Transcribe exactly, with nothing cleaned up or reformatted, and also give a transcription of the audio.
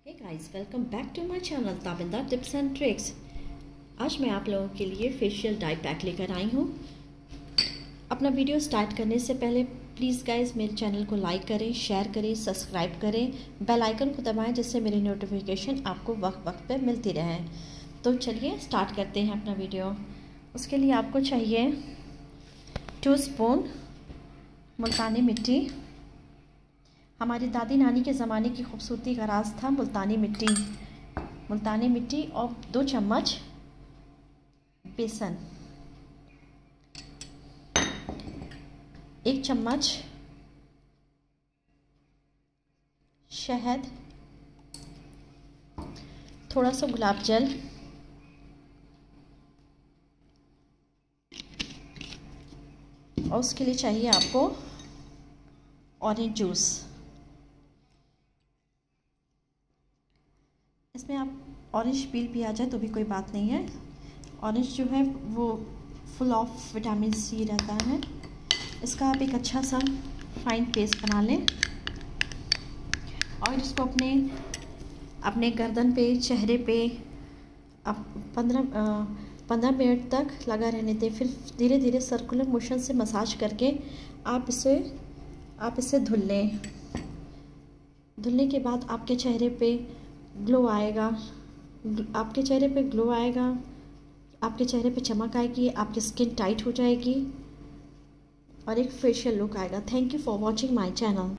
Hey guys, welcome back to my channel Tabinda tips and tricks. आज मैं आप लोगों के लिए फेशियल डाई पैक लेकर आई हूँ। अपना वीडियो स्टार्ट करने से पहले प्लीज़ गाइस मेरे चैनल को लाइक करें, शेयर करें, सब्सक्राइब करें, बेल आइकन को दबाएं जिससे मेरी नोटिफिकेशन आपको वक्त वक्त पर मिलती रहे। तो चलिए स्टार्ट करते हैं अपना वीडियो। उसके लिए आपको चाहिए टू स्पून मुल्तानी मिट्टी। हमारी दादी नानी के ज़माने की खूबसूरती का राज था मुल्तानी मिट्टी। मुल्तानी मिट्टी और दो चम्मच बेसन, एक चम्मच शहद, थोड़ा सा गुलाब जल, और उसके लिए चाहिए आपको ऑरेंज जूस। इसमें आप ऑरेंज पील भी आ जाए तो भी कोई बात नहीं है। ऑरेंज जो है वो फुल ऑफ विटामिन सी रहता है। इसका आप एक अच्छा सा फाइन पेस्ट बना लें और इसको अपने अपने गर्दन पे, चेहरे पे आप पंद्रह पंद्रह मिनट तक लगा रहने दें। फिर धीरे धीरे सर्कुलर मोशन से मसाज करके आप इसे आप इसे धुल लें। धुलने के बाद आपके चेहरे पे ग्लो आएगा, आपके चेहरे पे ग्लो आएगा, आपके चेहरे पे चमक आएगी, आपकी स्किन टाइट हो जाएगी और एक फेशियल लुक आएगा। Thank you for watching my channel.